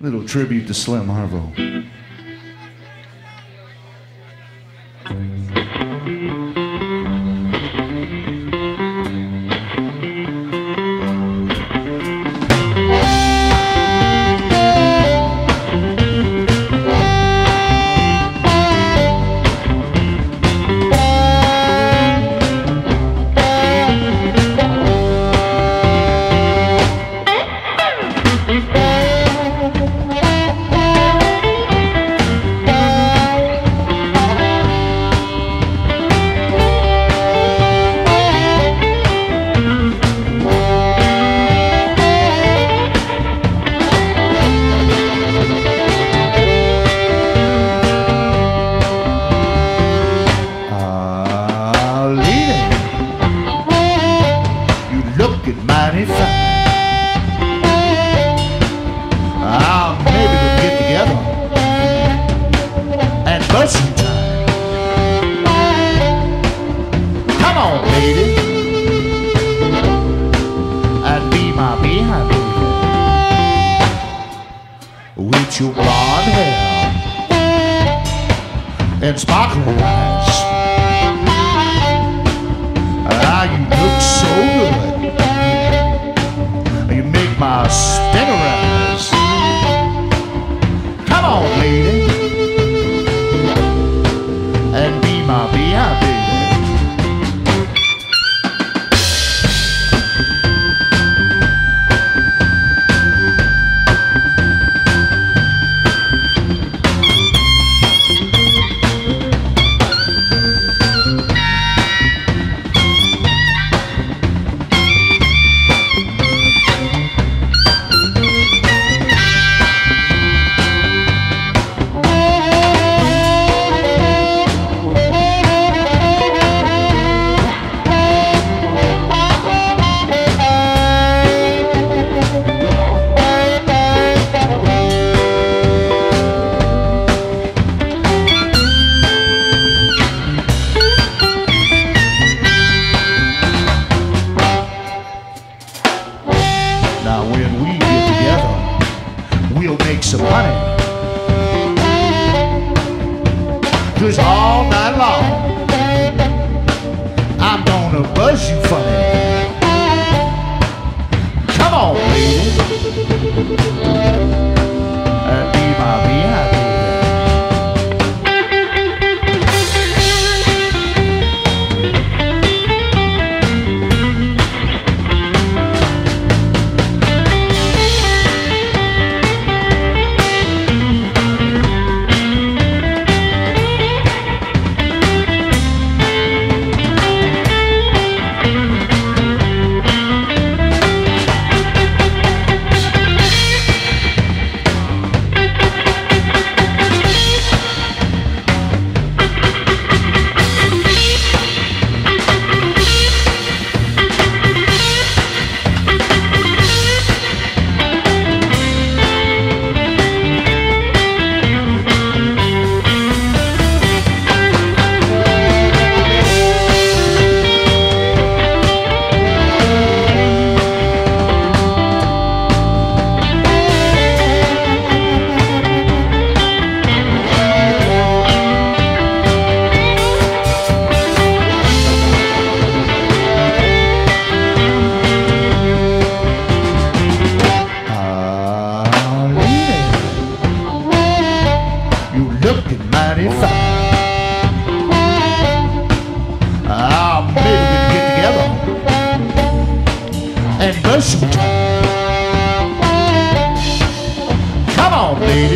Little tribute to Slim Harville. Looking mighty fine. Maybe we'll get together and bust some time. Come on, lady, and be my baby. With your blonde hair and sparkling eyes. You look so good. You make my stinger rise. Come on, lady, and be my baby. Now when we get together, we'll make some money. 'Cause all night long, I'm gonna buzz you funny. Come on, lady, and be my baby. Looking mighty fine. Maybe we can get together and bust some time. Come on, lady.